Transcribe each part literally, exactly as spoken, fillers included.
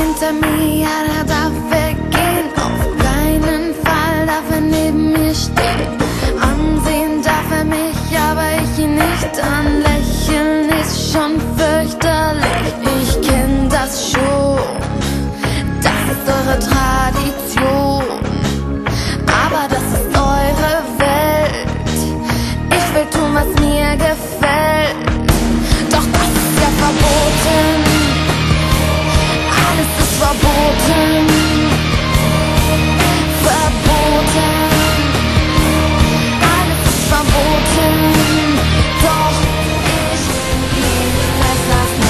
hinter mir, der darf weggehen. Auf keinen Fall darf er neben mir stehen. Ansehen darf er mich, aber ich ihn nicht. An Lächeln ist schon fürchterlich. Ich kenn das schon, das ist eure Tradition, aber das ist eure Welt. Ich will tun, was mir gefällt, doch das ist ja verboten. Alles ist verboten, verboten. Alles ist verboten, doch ich liebe es, lass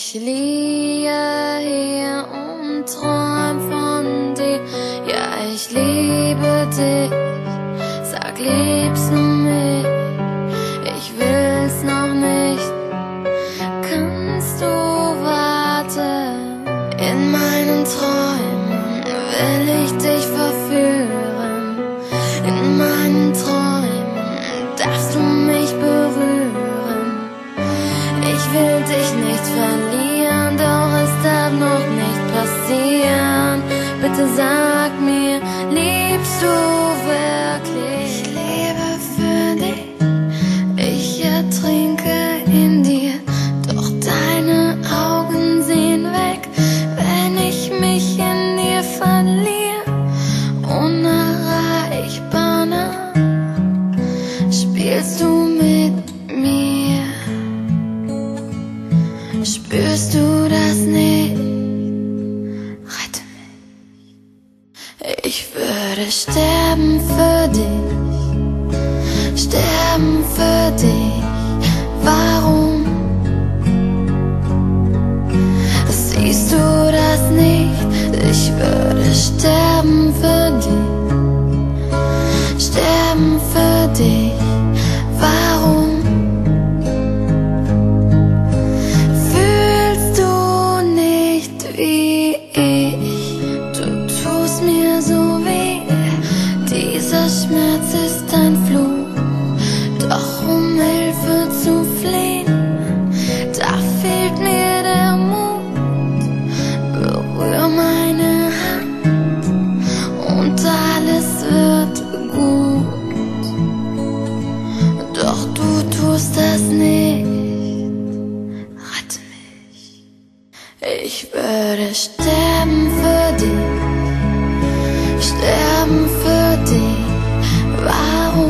Ich liege hier und träum von dir. Ja, ich liebe dich. Sag, liebst du mich? Ich will's noch nicht. Kannst du warten? In meinen Träumen will ich dich verführen. In meinen Träumen darfst du mich berühren. Ich will dich nicht verlieren, doch es darf noch nicht passieren. Bitte sag mir, liebst du wirklich? Ich lebe für dich, ich ertrinke in dir, doch deine Augen sehen weg, wenn ich mich in dir verliere. Unerreichbar nah, spielst du mit mir? Spürst du das nicht? Rette mich. Ich würde sterben für dich, sterben für dich. Warum siehst du das nicht? Ich würde sterben für dich, sterben für dich. Warum fühlst du nicht wie ich? Du tust mir so weh, dieser Schmerz ist ein Fluch. Doch um Hilfe zu flehen, da fehlt mir der Mut. Berühr meine Hand und alles wird gut. Doch du tust das nicht. Rette mich. Ich würde sterben für dich, sterben für dich. Warum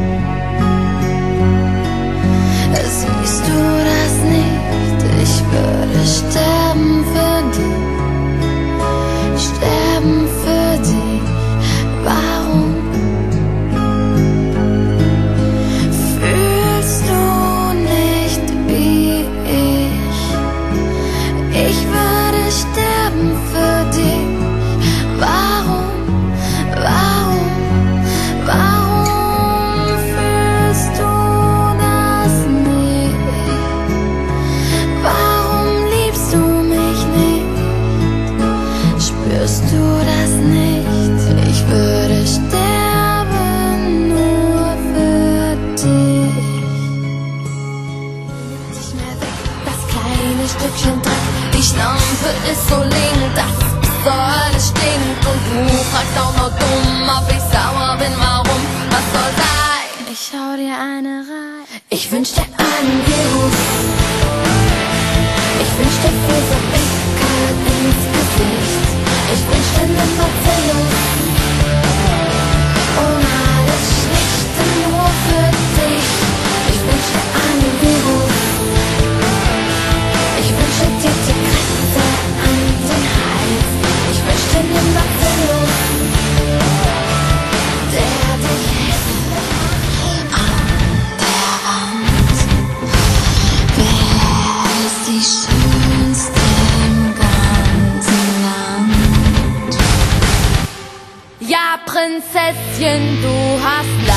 siehst du das nicht? Ich würde sterben für dich, sterben für dich. Warum fühlst du nicht wie ich? Ich würde sterben für dich. Warum, warum, warum fühlst du das nicht? Warum liebst du mich nicht? Spürst du das nicht? Ich würde sterben nur für dich. Nicht mehr weg, das kleine Stückchen Dreck. Die Schlampe ist so link, dass so alles stinkt. Und du fragst auch noch dumm, ob ich sauer bin, warum? Was soll sein? Ich schau dir eine rein. Ich wünsch dir einen Virus. Ich wünsch dir Fußabdrücke ins Gesicht. Ich wünsch dir einen Bacillus. Und alles Schlechte nur für dich. Ich wünsch dir einen Virus. Ich wünsche dir die Kräfte an den Hals. Ich wünsch dir einen Bacillus, der dich hält an der Wand. Wer ist die Schönste im ganzen Land? Ja, Prinzesschen, du hast